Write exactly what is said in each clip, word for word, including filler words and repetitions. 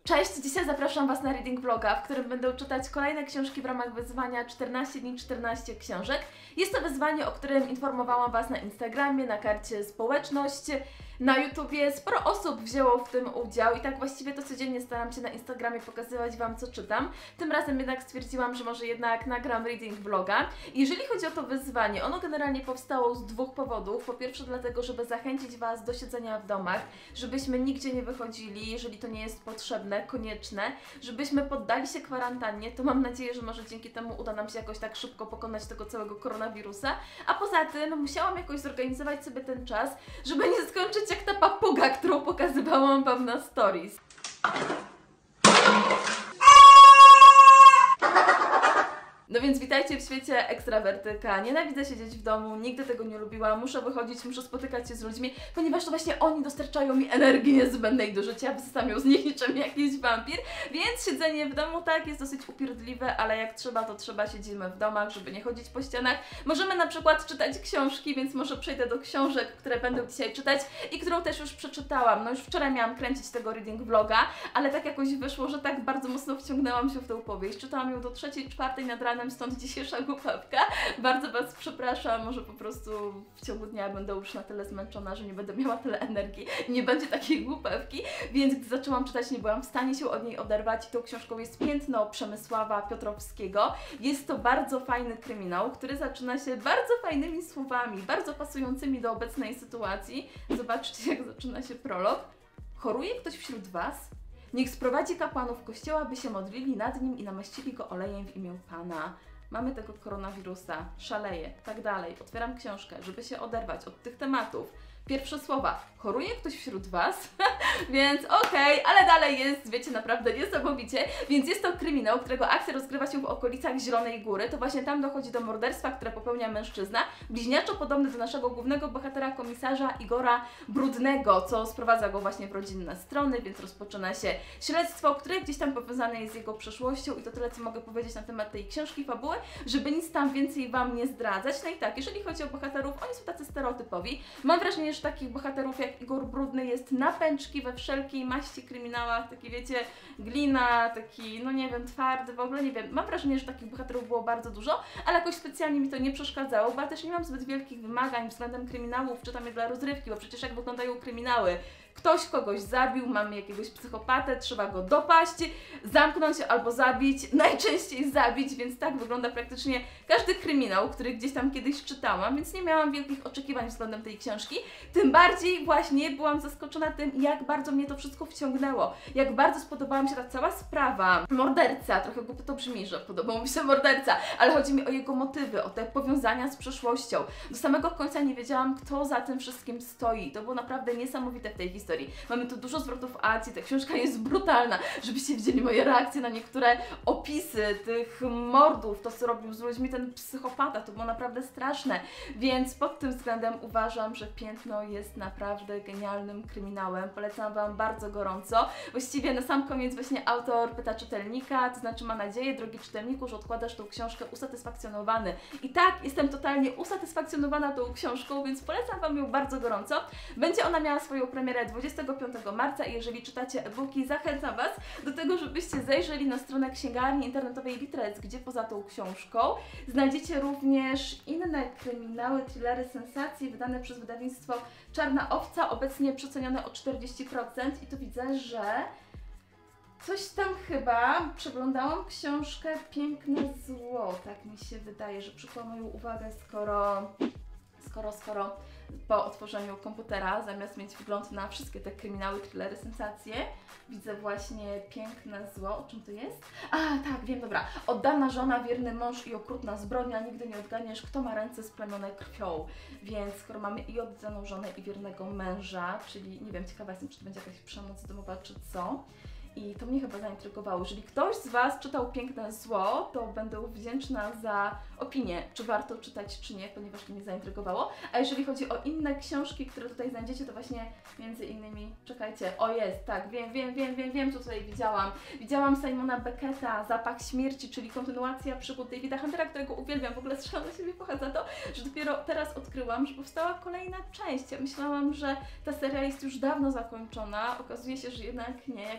Cześć, dzisiaj zapraszam Was na reading vloga, w którym będę czytać kolejne książki w ramach wyzwania czternaście dni, czternaście książek. Jest to wyzwanie, o którym informowałam Was na Instagramie, na karcie społeczność, na YouTubie. Sporo osób wzięło w tym udział i tak właściwie to codziennie staram się na Instagramie pokazywać Wam, co czytam. Tym razem jednak stwierdziłam, że może jednak nagram reading vloga. Jeżeli chodzi o to wyzwanie, ono generalnie powstało z dwóch powodów. Po pierwsze dlatego, żeby zachęcić Was do siedzenia w domach, żebyśmy nigdzie nie wychodzili, jeżeli to nie jest potrzebne, konieczne, żebyśmy poddali się kwarantannie, to mam nadzieję, że może dzięki temu uda nam się jakoś tak szybko pokonać tego całego koronawirusa. A poza tym musiałam jakoś zorganizować sobie ten czas, żeby nie skończyć jak ta papuga, którą pokazywałam Wam na stories. No więc witajcie w świecie ekstrawertyka. Nienawidzę siedzieć w domu, nigdy tego nie lubiłam, muszę wychodzić, muszę spotykać się z ludźmi, ponieważ to właśnie oni dostarczają mi energii niezbędnej do życia, wysysam ją z nich niczym jakiś wampir, więc siedzenie w domu tak jest dosyć upierdliwe, ale jak trzeba, to trzeba, siedzimy w domach, żeby nie chodzić po ścianach. Możemy na przykład czytać książki, więc może przejdę do książek, które będę dzisiaj czytać i którą też już przeczytałam. No już wczoraj miałam kręcić tego reading vloga, ale tak jakoś wyszło, że tak bardzo mocno wciągnęłam się w tę opowieść. Czytałam ją do trzeciej, czwartej nad ranem, stąd dzisiejsza głupawka. Bardzo Was przepraszam, może po prostu w ciągu dnia będę już na tyle zmęczona, że nie będę miała tyle energii i nie będzie takiej głupawki, więc gdy zaczęłam czytać, nie byłam w stanie się od niej oderwać. Tą książką jest Piętno Przemysława Piotrowskiego. Jest to bardzo fajny kryminał, który zaczyna się bardzo fajnymi słowami, bardzo pasującymi do obecnej sytuacji. Zobaczcie, jak zaczyna się prolog. Choruje ktoś wśród Was? Niech sprowadzi kapłanów kościoła, by się modlili nad nim i namaścili go olejem w imię Pana. Mamy tego koronawirusa, szaleje, tak dalej. Otwieram książkę, żeby się oderwać od tych tematów. Pierwsze słowa. Choruje ktoś wśród Was? Więc okej, okay, ale dalej jest, wiecie, naprawdę niesamowicie. Więc jest to kryminał, którego akcja rozgrywa się w okolicach Zielonej Góry. To właśnie tam dochodzi do morderstwa, które popełnia mężczyzna, bliźniaczo podobny do naszego głównego bohatera, komisarza Igora Brudnego, co sprowadza go właśnie w rodzinne strony, więc rozpoczyna się śledztwo, które gdzieś tam powiązane jest z jego przeszłością i to tyle, co mogę powiedzieć na temat tej książki, fabuły, żeby nic tam więcej Wam nie zdradzać. No i tak, jeżeli chodzi o bohaterów, oni są tacy stereotypowi. Mam wrażenie, że takich bohaterów jak Igor Brudny jest na pęczki we wszelkiej maści kryminałach, taki wiecie, glina, taki, no nie wiem, twardy, w ogóle nie wiem. Mam wrażenie, że takich bohaterów było bardzo dużo, ale jakoś specjalnie mi to nie przeszkadzało, bo ja też nie mam zbyt wielkich wymagań względem kryminałów, czytam je dla rozrywki, bo przecież jak wyglądają kryminały? Ktoś kogoś zabił, mamy jakiegoś psychopatę, trzeba go dopaść, zamknąć albo zabić, najczęściej zabić, więc tak wygląda praktycznie każdy kryminał, który gdzieś tam kiedyś czytałam, więc nie miałam wielkich oczekiwań względem tej książki. Tym bardziej właśnie byłam zaskoczona tym, jak bardzo mnie to wszystko wciągnęło, jak bardzo spodobała mi się ta cała sprawa. Morderca, trochę głupio to brzmi, że podobał mi się morderca, ale chodzi mi o jego motywy, o te powiązania z przeszłością. Do samego końca nie wiedziałam, kto za tym wszystkim stoi. To było naprawdę niesamowite w tej historii. Mamy tu dużo zwrotów akcji, ta książka jest brutalna, żebyście widzieli moje reakcje na niektóre opisy tych mordów, to co robił z ludźmi ten psychopata, to było naprawdę straszne, więc pod tym względem uważam, że Piętno jest naprawdę genialnym kryminałem, polecam Wam bardzo gorąco. Właściwie na sam koniec właśnie autor pyta czytelnika, to znaczy ma nadzieję, drogi czytelniku, że odkładasz tą książkę usatysfakcjonowany. I tak, jestem totalnie usatysfakcjonowana tą książką, więc polecam Wam ją bardzo gorąco. Będzie ona miała swoją premierę dwudziestego piątego marca i jeżeli czytacie e-booki, zachęcam Was do tego, żebyście zajrzeli na stronę księgarni internetowej Litrec, gdzie poza tą książką znajdziecie również inne kryminały, thrillery, sensacje wydane przez wydawnictwo Czarna Owca, obecnie przecenione o czterdzieści procent i tu widzę, że coś tam chyba, przeglądałam książkę Piękne Zło, tak mi się wydaje, że przykuła moją uwagę, skoro, skoro, skoro po otworzeniu komputera, zamiast mieć wgląd na wszystkie te kryminały, thrillery, sensacje, widzę właśnie Piękne Zło. O czym to jest? A, tak, wiem, dobra. Oddana żona, wierny mąż i okrutna zbrodnia, nigdy nie odgadniesz, kto ma ręce splamione krwią. Więc skoro mamy i oddaną żonę, i wiernego męża, czyli nie wiem, ciekawa jestem, czy to będzie jakaś przemoc domowa, czy co. I to mnie chyba zaintrygowało. Jeżeli ktoś z Was czytał Piękne Zło, to będę wdzięczna za opinię, czy warto czytać, czy nie, ponieważ to mnie zaintrygowało. A jeżeli chodzi o inne książki, które tutaj znajdziecie, to właśnie między innymi, czekajcie, o jest, tak, wiem, wiem, wiem, wiem, wiem, co tutaj widziałam. Widziałam Simona Becketa, Zapach Śmierci, czyli kontynuacja przygód Davida Huntera, którego uwielbiam. W ogóle strzelam na siebie pocha za to, że dopiero teraz odkryłam, że powstała kolejna część. Ja myślałam, że ta seria jest już dawno zakończona. Okazuje się, że jednak nie. Jak wiecie, bardzo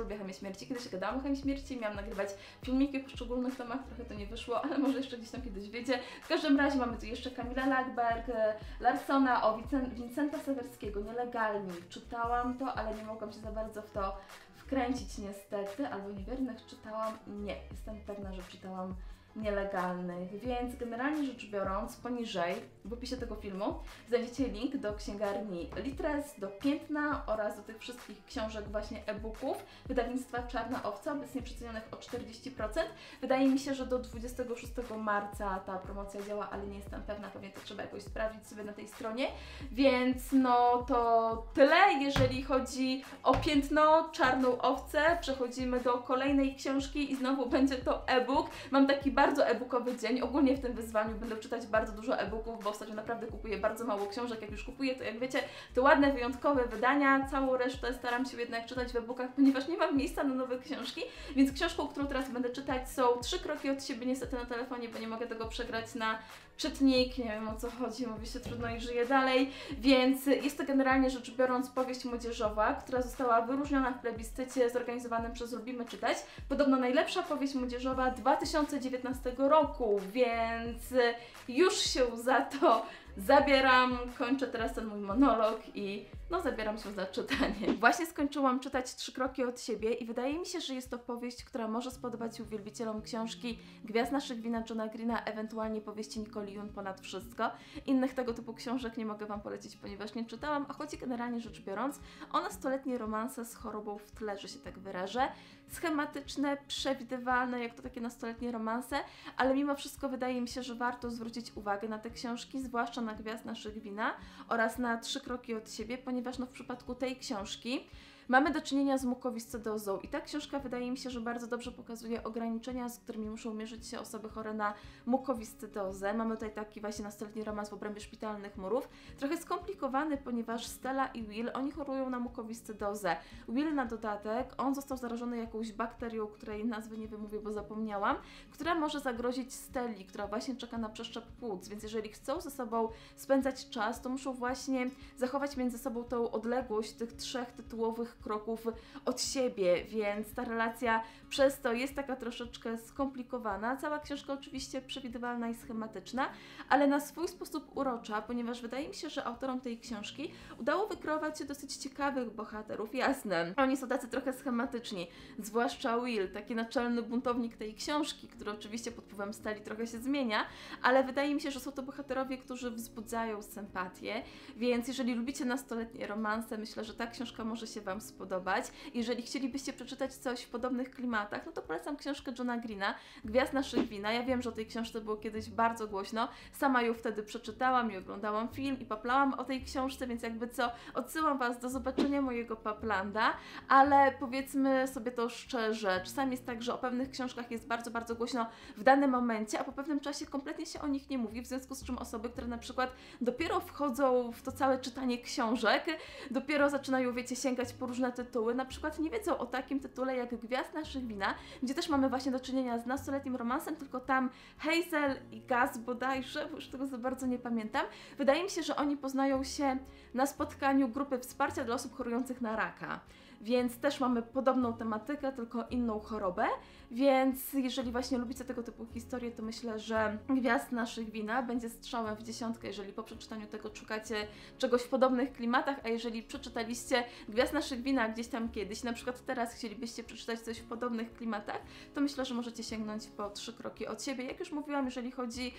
lubię Chemię Śmierci. Kiedyś gadałam o Chemii Śmierci, miałam nagrywać filmiki o poszczególnych tomach, trochę to nie wyszło, ale może jeszcze gdzieś tam kiedyś wiecie. W każdym razie mamy tu jeszcze Kamila Lackberg, Larsona, o Vincenta Sewerskiego, Nielegalni. Czytałam to, ale nie mogłam się za bardzo w to wkręcić niestety, albo Niewiernych czytałam, nie, jestem pewna, że czytałam Nielegalnych, więc generalnie rzecz biorąc, poniżej w opisie tego filmu znajdziecie link do księgarni Litres, do Piętna oraz do tych wszystkich książek właśnie e-booków wydawnictwa Czarna Owca, obecnie przecenionych o czterdzieści procent. Wydaje mi się, że do dwudziestego szóstego marca ta promocja działa, ale nie jestem pewna, pewnie to trzeba jakoś sprawdzić sobie na tej stronie, więc no to tyle, jeżeli chodzi o Piętno, Czarną Owcę. Przechodzimy do kolejnej książki i znowu będzie to e-book. Mam taki bardzo e-bookowy dzień. Ogólnie w tym wyzwaniu będę czytać bardzo dużo e-booków, bo ostatnio naprawdę kupuję bardzo mało książek. Jak już kupuję, to jak wiecie, te ładne, wyjątkowe wydania, całą resztę staram się jednak czytać w e-bookach, ponieważ nie mam miejsca na nowe książki. Więc książką, którą teraz będę czytać, są Trzy kroki od siebie, niestety na telefonie, bo nie mogę tego przegrać na czytnik, nie wiem o co chodzi, mówi się trudno i żyje dalej, więc jest to generalnie rzecz biorąc powieść młodzieżowa, która została wyróżniona w plebiscycie zorganizowanym przez Lubimy Czytać. Podobno najlepsza powieść młodzieżowa dwa tysiące dziewiętnastego roku, więc już się za to zabieram, kończę teraz ten mój monolog i no zabieram się za czytanie. Właśnie skończyłam czytać Trzy kroki od siebie i wydaje mi się, że jest to powieść, która może spodobać się wielbicielom książki Gwiazd naszych wina Johna Greena, ewentualnie powieści Nicole Yoon Ponad wszystko. Innych tego typu książek nie mogę Wam polecić, ponieważ nie czytałam, a chodzi generalnie rzecz biorąc o nastoletnie romanse z chorobą w tle, że się tak wyrażę. Schematyczne, przewidywalne, jak to takie nastoletnie romanse, ale mimo wszystko wydaje mi się, że warto zwrócić uwagę na te książki, zwłaszcza na Gwiazd naszych wina oraz na Trzy kroki od siebie, ponieważ no w przypadku tej książki mamy do czynienia z mukowiscydozą i ta książka wydaje mi się, że bardzo dobrze pokazuje ograniczenia, z którymi muszą mierzyć się osoby chore na mukowiscydozę. Mamy tutaj taki właśnie nastoletni romans w obrębie szpitalnych murów. Trochę skomplikowany, ponieważ Stella i Will, oni chorują na mukowiscydozę. Will na dodatek, on został zarażony jakąś bakterią, której nazwy nie wymówię, bo zapomniałam, która może zagrozić Stelli, która właśnie czeka na przeszczep płuc, więc jeżeli chcą ze sobą spędzać czas, to muszą właśnie zachować między sobą tą odległość tych trzech tytułowych kroków od siebie, więc ta relacja przez to jest taka troszeczkę skomplikowana. Cała książka oczywiście przewidywalna i schematyczna, ale na swój sposób urocza, ponieważ wydaje mi się, że autorom tej książki udało wykreować dosyć ciekawych bohaterów. Jasne, oni są tacy trochę schematyczni, zwłaszcza Will, taki naczelny buntownik tej książki, który oczywiście pod wpływem Steli trochę się zmienia, ale wydaje mi się, że są to bohaterowie, którzy wzbudzają sympatię, więc jeżeli lubicie nastoletnie romanse, myślę, że ta książka może się Wam spodobać. Jeżeli chcielibyście przeczytać coś w podobnych klimatach, no to polecam książkę Johna Greena, Gwiazd naszych wina. Ja wiem, że o tej książce było kiedyś bardzo głośno. Sama ją wtedy przeczytałam i oglądałam film i paplałam o tej książce, więc jakby co, odsyłam Was do zobaczenia mojego paplanda, ale powiedzmy sobie to szczerze, czasami jest tak, że o pewnych książkach jest bardzo, bardzo głośno w danym momencie, a po pewnym czasie kompletnie się o nich nie mówi, w związku z czym osoby, które na przykład dopiero wchodzą w to całe czytanie książek, dopiero zaczynają, wiecie, sięgać po różne tytuły, na przykład nie wiedzą o takim tytule jak Gwiazd naszych wina, gdzie też mamy właśnie do czynienia z nastoletnim romansem, tylko tam Hazel i Gus bodajże, bo już tego za bardzo nie pamiętam. Wydaje mi się, że oni poznają się na spotkaniu grupy wsparcia dla osób chorujących na raka. Więc też mamy podobną tematykę, tylko inną chorobę, więc jeżeli właśnie lubicie tego typu historie, to myślę, że Gwiazd naszych wina będzie strzałem w dziesiątkę, jeżeli po przeczytaniu tego szukacie czegoś w podobnych klimatach, a jeżeli przeczytaliście Gwiazd naszych wina gdzieś tam kiedyś, na przykład teraz chcielibyście przeczytać coś w podobnych klimatach, to myślę, że możecie sięgnąć po Trzy kroki od siebie. Jak już mówiłam, jeżeli chodzi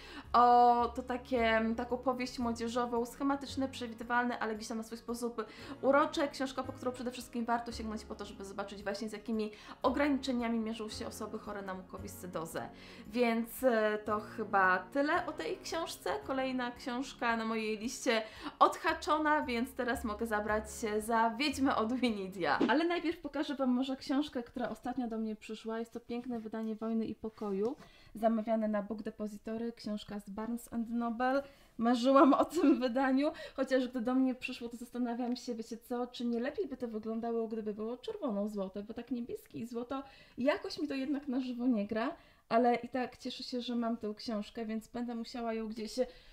o to takie, taką powieść młodzieżową, schematyczne, przewidywalne, ale gdzieś tam na swój sposób urocze, książka, po którą przede wszystkim warto sięgnąć po to, żeby zobaczyć właśnie z jakimi ograniczeniami mierzą się osoby chore na mukowiscydozę. Więc to chyba tyle o tej książce. Kolejna książka na mojej liście odhaczona, więc teraz mogę zabrać się za Wiedźmę od Winidia. Ale najpierw pokażę Wam może książkę, która ostatnio do mnie przyszła. Jest to piękne wydanie Wojny i Pokoju, zamawiane na Book Depository, książka z Barnes and Noble. Marzyłam o tym wydaniu, chociaż gdy do mnie przyszło, to zastanawiam się, wiecie co, czy nie lepiej by to wyglądało, gdyby było czerwono-złote, bo tak niebieskie i złoto jakoś mi to jednak na żywo nie gra, ale i tak cieszę się, że mam tę książkę, więc będę musiała ją gdzieś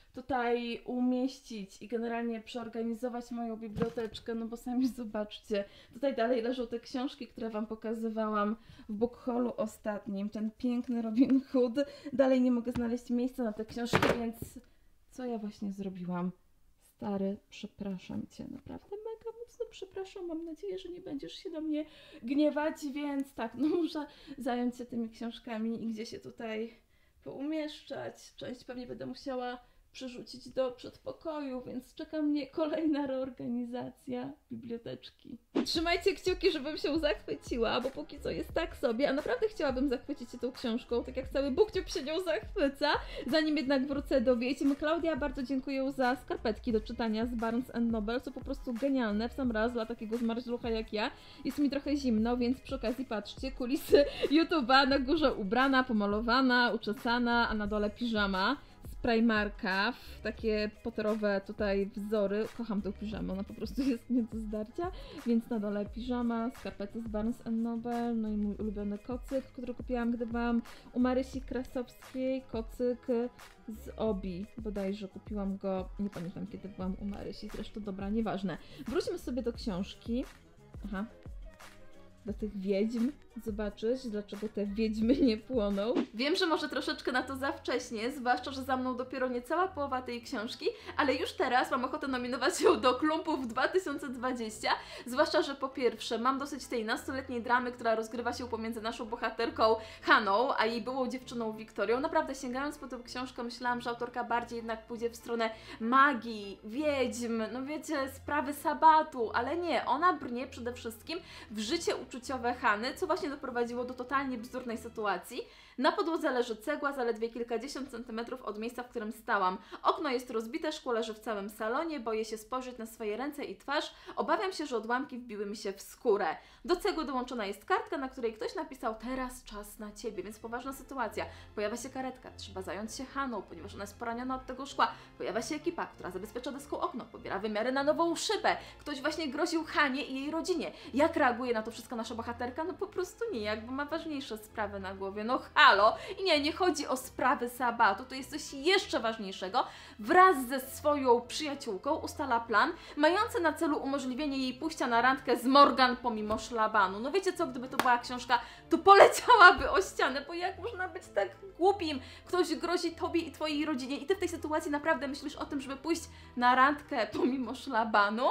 tutaj umieścić i generalnie przeorganizować moją biblioteczkę, no bo sami zobaczcie, tutaj dalej leżą te książki, które Wam pokazywałam w book haulu ostatnim, ten piękny Robin Hood, dalej nie mogę znaleźć miejsca na te książki, więc co ja właśnie zrobiłam? Stary, przepraszam Cię, naprawdę mega mocno przepraszam, mam nadzieję, że nie będziesz się na mnie gniewać, więc tak, no muszę zająć się tymi książkami i gdzie się tutaj poumieszczać. Część pewnie będę musiała przerzucić do przedpokoju, więc czeka mnie kolejna reorganizacja biblioteczki. Trzymajcie kciuki, żebym się zachwyciła, bo póki co jest tak sobie, a naprawdę chciałabym zachwycić się tą książką, tak jak cały BookTube się nią zachwyca. Zanim jednak wrócę do Wiedźm, Klaudia, bardzo dziękuję za skarpetki do czytania z Barnes and Noble, co po prostu genialne, w sam raz dla takiego zmarzlucha jak ja. Jest mi trochę zimno, więc przy okazji patrzcie, kulisy YouTube'a, na górze ubrana, pomalowana, uczesana, a na dole piżama. Primarka, w takie potorowe tutaj wzory. Kocham tę piżamę, ona po prostu jest nie do zdarcia. Więc na dole piżama, skarpety z Barnes and Noble, no i mój ulubiony kocyk, który kupiłam, gdy byłam u Marysi Krasowskiej. Kocyk z Obi, bodajże kupiłam go, nie pamiętam kiedy byłam u Marysi, zresztą dobra, nieważne. Wróćmy sobie do książki. Aha. Do tych wiedźm, zobaczyć, dlaczego te wiedźmy nie płoną. Wiem, że może troszeczkę na to za wcześnie, zwłaszcza, że za mną dopiero niecała połowa tej książki, ale już teraz mam ochotę nominować ją do Klumpów dwa tysiące dwudziestego, zwłaszcza, że po pierwsze mam dosyć tej nastoletniej dramy, która rozgrywa się pomiędzy naszą bohaterką Hanną, a jej byłą dziewczyną Wiktorią. Naprawdę sięgając po tę książkę myślałam, że autorka bardziej jednak pójdzie w stronę magii, wiedźm, no wiecie, sprawy sabatu, ale nie, ona brnie przede wszystkim w życie uczuciowe Hanny, co właśnie doprowadziło do totalnie bzdurnej sytuacji. Na podłodze leży cegła, zaledwie kilkadziesiąt centymetrów od miejsca, w którym stałam. Okno jest rozbite, szkło leży w całym salonie, boję się spojrzeć na swoje ręce i twarz, obawiam się, że odłamki wbiły mi się w skórę. Do cegły dołączona jest kartka, na której ktoś napisał: teraz czas na Ciebie, więc poważna sytuacja. Pojawia się karetka, trzeba zająć się Hanną, ponieważ ona jest poraniona od tego szkła. Pojawia się ekipa, która zabezpiecza deską okno, pobiera wymiary na nową szybę. Ktoś właśnie groził Hanie i jej rodzinie. Jak reaguje na to wszystko nasza bohaterka? No po prostu nijak, bo ma ważniejsze sprawy na głowie. No halo! I nie, nie chodzi o sprawy sabatu, to jest coś jeszcze ważniejszego. Wraz ze swoją przyjaciółką ustala plan, mający na celu umożliwienie jej pójścia na randkę z Morgan pomimo szlabanu. No wiecie co, gdyby to była książka, to poleciałaby o ścianę, bo jak można być tak głupim? Ktoś grozi Tobie i Twojej rodzinie i Ty w tej sytuacji naprawdę myślisz o tym, żeby pójść na randkę pomimo szlabanu?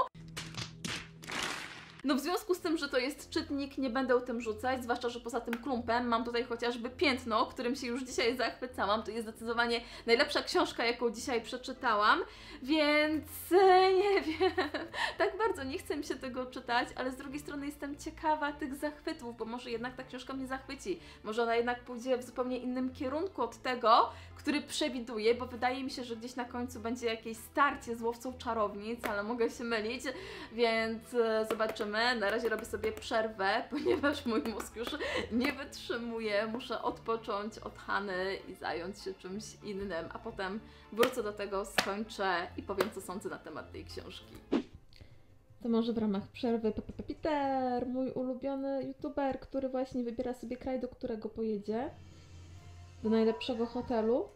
No w związku z tym, że to jest czytnik, nie będę o tym rzucać, zwłaszcza, że poza tym klumpem mam tutaj chociażby Piętno, którym się już dzisiaj zachwycałam. To jest zdecydowanie najlepsza książka, jaką dzisiaj przeczytałam, więc nie wiem, tak bardzo nie chcę mi się tego czytać, ale z drugiej strony jestem ciekawa tych zachwytów, bo może jednak ta książka mnie zachwyci. Może ona jednak pójdzie w zupełnie innym kierunku od tego, który przewiduję, bo wydaje mi się, że gdzieś na końcu będzie jakieś starcie z łowcą czarownic, ale mogę się mylić, więc zobaczymy. Na razie robię sobie przerwę, ponieważ mój mózg już nie wytrzymuje. Muszę odpocząć od Hanny i zająć się czymś innym, a potem wrócę do tego, skończę i powiem, co sądzę na temat tej książki. To może w ramach przerwy Peter, mój ulubiony youtuber, który właśnie wybiera sobie kraj, do którego pojedzie, do najlepszego hotelu.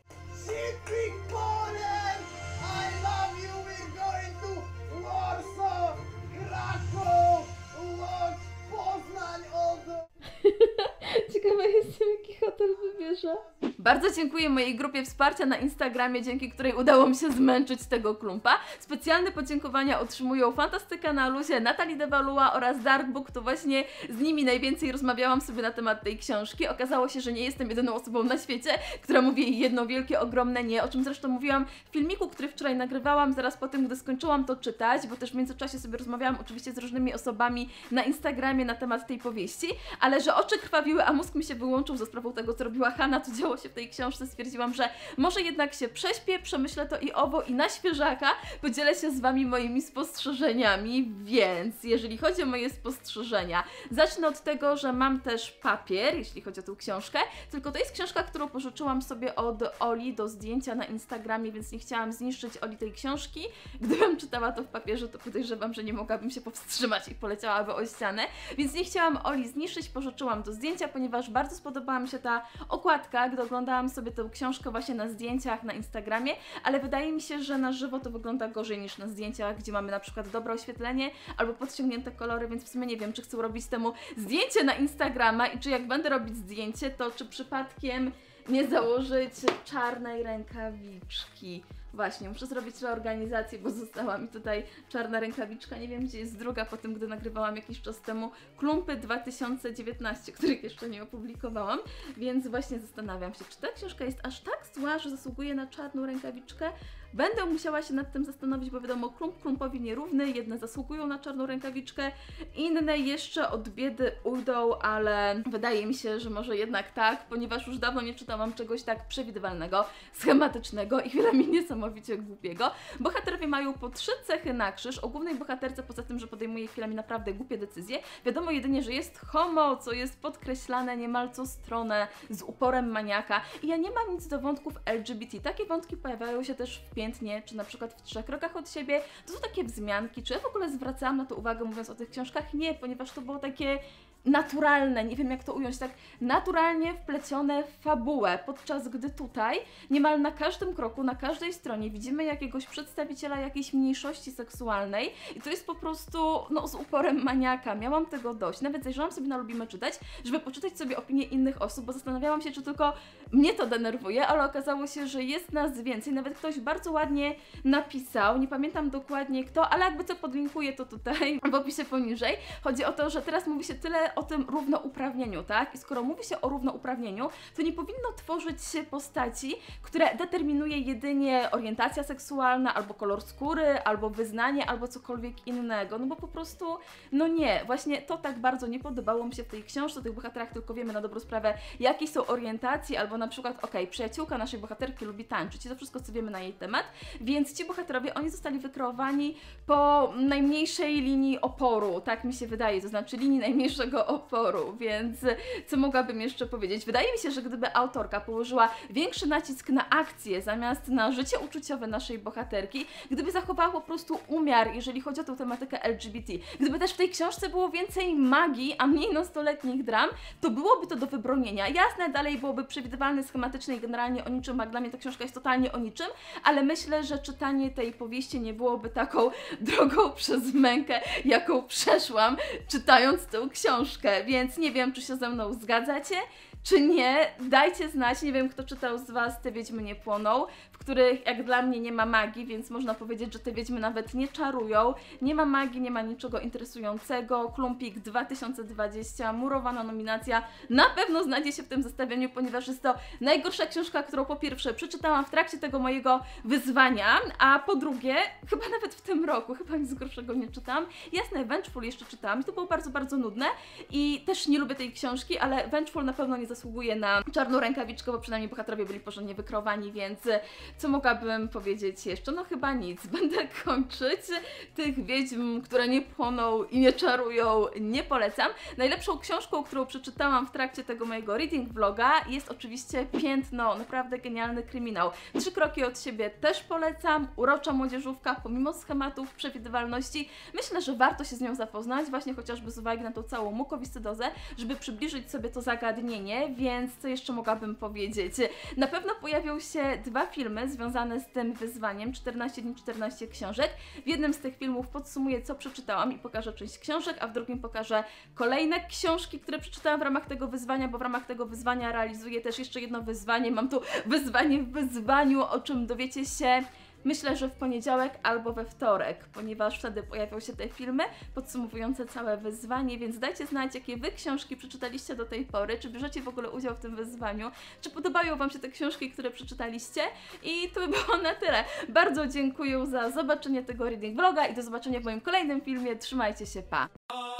Ciekawa jestem, jaki hotel wybierze. Bardzo dziękuję mojej grupie wsparcia na Instagramie, dzięki której udało mi się zmęczyć tego klumpa. Specjalne podziękowania otrzymują Fantastyka na luzie, Natalie Devalua oraz Darkbook. To właśnie z nimi najwięcej rozmawiałam sobie na temat tej książki. Okazało się, że nie jestem jedyną osobą na świecie, która mówi jej jedno wielkie, ogromne nie, o czym zresztą mówiłam w filmiku, który wczoraj nagrywałam, zaraz po tym, gdy skończyłam to czytać, bo też w międzyczasie sobie rozmawiałam oczywiście z różnymi osobami na Instagramie na temat tej powieści, ale że oczy krwawiły, a mózg mi się wyłączył za sprawą tego, co robiła Hanna, co działo się w tej książce, stwierdziłam, że może jednak się prześpię, przemyślę to i owo i na świeżaka podzielę się z Wami moimi spostrzeżeniami, więc jeżeli chodzi o moje spostrzeżenia, zacznę od tego, że mam też papier, jeśli chodzi o tę książkę, tylko to jest książka, którą pożyczyłam sobie od Oli do zdjęcia na Instagramie, więc nie chciałam zniszczyć Oli tej książki. Gdybym czytała to w papierze, to podejrzewam, że nie mogłabym się powstrzymać i poleciałaby o ścianę, więc nie chciałam Oli zniszczyć, pożyczyłam do zdjęcia, ponieważ bardzo spodobała mi się ta okładka, gdy oglądałam oglądałam sobie tę książkę właśnie na zdjęciach na Instagramie, ale wydaje mi się, że na żywo to wygląda gorzej niż na zdjęciach, gdzie mamy na przykład dobre oświetlenie albo podciągnięte kolory, więc w sumie nie wiem, czy chcę robić temu zdjęcie na Instagrama i czy jak będę robić zdjęcie, to czy przypadkiem nie założyć czarnej rękawiczki. Właśnie, muszę zrobić reorganizację, bo została mi tutaj czarna rękawiczka, nie wiem gdzie jest druga, po tym gdy nagrywałam jakiś czas temu Klumpy dwa tysiące dziewiętnaście, których jeszcze nie opublikowałam, więc właśnie zastanawiam się, czy ta książka jest aż tak zła, że zasługuje na czarną rękawiczkę. Będę musiała się nad tym zastanowić, bo wiadomo, klump klumpowi nierówny, jedne zasługują na czarną rękawiczkę, inne jeszcze od biedy ujdą, ale wydaje mi się, że może jednak tak, ponieważ już dawno nie czytałam czegoś tak przewidywalnego, schematycznego i chwilami niesamowicie głupiego. Bohaterowie mają po trzy cechy na krzyż, o głównej bohaterce poza tym, że podejmuje chwilami naprawdę głupie decyzje, wiadomo jedynie, że jest homo, co jest podkreślane niemal co stronę z uporem maniaka i ja nie mam nic do wątków L G B T. Takie wątki pojawiają się też w Piętnie, czy na przykład w Trzech krokach od siebie. To są takie wzmianki. Czy ja w ogóle zwracałam na to uwagę, mówiąc o tych książkach? Nie, ponieważ to było takie naturalne, nie wiem jak to ująć, tak naturalnie wplecione w fabułę, podczas gdy tutaj niemal na każdym kroku, na każdej stronie widzimy jakiegoś przedstawiciela jakiejś mniejszości seksualnej i to jest po prostu, no, z uporem maniaka. Miałam tego dość. Nawet zajrzałam sobie na Lubimy Czytać, żeby poczytać sobie opinie innych osób, bo zastanawiałam się, czy tylko mnie to denerwuje, ale okazało się, że jest nas więcej. Nawet ktoś bardzo ładnie napisał, nie pamiętam dokładnie kto, ale jakby co podlinkuję to tutaj w opisie poniżej. Chodzi o to, że teraz mówi się tyle o tym równouprawnieniu, tak? I skoro mówi się o równouprawnieniu, to nie powinno tworzyć się postaci, które determinuje jedynie orientacja seksualna, albo kolor skóry, albo wyznanie, albo cokolwiek innego, no bo po prostu, no nie, właśnie to tak bardzo nie podobało mi się w tej książce, o tych bohaterach tylko wiemy na dobrą sprawę, jakie są orientacje, albo na przykład, okej, przyjaciółka naszej bohaterki lubi tańczyć i to wszystko, co wiemy na jej temat, więc ci bohaterowie, oni zostali wykreowani po najmniejszej linii oporu, tak mi się wydaje, to znaczy linii najmniejszego oporu, więc co mogłabym jeszcze powiedzieć? Wydaje mi się, że gdyby autorka położyła większy nacisk na akcję zamiast na życie uczuciowe naszej bohaterki, gdyby zachowała po prostu umiar, jeżeli chodzi o tę tematykę L G B T, gdyby też w tej książce było więcej magii, a mniej nastoletnich dram, to byłoby to do wybronienia. Jasne, dalej byłoby przewidywalne, schematyczne i generalnie o niczym, a dla mnie ta książka jest totalnie o niczym, ale myślę, że czytanie tej powieści nie byłoby taką drogą przez mękę, jaką przeszłam, czytając tę książkę, więc nie wiem, czy się ze mną zgadzacie, czy nie. Dajcie znać, nie wiem, kto czytał z Was Te Wiedźmy nie płoną, w których jak dla mnie nie ma magii, więc można powiedzieć, że te wiedźmy nawet nie czarują, nie ma magii, nie ma niczego interesującego. Klumpik dwa tysiące dwadzieścia, murowana nominacja, na pewno znajdzie się w tym zestawieniu, ponieważ jest to najgorsza książka, którą po pierwsze przeczytałam w trakcie tego mojego wyzwania, a po drugie, chyba nawet w tym roku, chyba nic gorszego nie czytałam. Jasne, Vengeful jeszcze czytałam i to było bardzo, bardzo nudne i też nie lubię tej książki, ale Vengeful na pewno nie zasługuje na czarną rękawiczkę, bo przynajmniej bohaterowie byli porządnie wykreowani, więc co mogłabym powiedzieć jeszcze? No chyba nic. Będę kończyć. Tych wiedźm, które nie płoną i nie czarują, nie polecam. Najlepszą książką, którą przeczytałam w trakcie tego mojego reading vloga, jest oczywiście Piętno. Naprawdę genialny kryminał. Trzy kroki od siebie też polecam. Urocza młodzieżówka, pomimo schematów, przewidywalności. Myślę, że warto się z nią zapoznać, właśnie chociażby z uwagi na tą całą mukowiscydozę, żeby przybliżyć sobie to zagadnienie, więc co jeszcze mogłabym powiedzieć? Na pewno pojawią się dwa filmy związane z tym wyzwaniem, czternaście dni, czternaście książek. W jednym z tych filmów podsumuję, co przeczytałam i pokażę część książek, a w drugim pokażę kolejne książki, które przeczytałam w ramach tego wyzwania, bo w ramach tego wyzwania realizuję też jeszcze jedno wyzwanie. Mam tu wyzwanie w wyzwaniu, o czym dowiecie się myślę, że w poniedziałek albo we wtorek, ponieważ wtedy pojawią się te filmy podsumowujące całe wyzwanie, więc dajcie znać, jakie Wy książki przeczytaliście do tej pory, czy bierzecie w ogóle udział w tym wyzwaniu, czy podobają Wam się te książki, które przeczytaliście i to by było na tyle. Bardzo dziękuję za zobaczenie tego reading vloga i do zobaczenia w moim kolejnym filmie. Trzymajcie się, pa!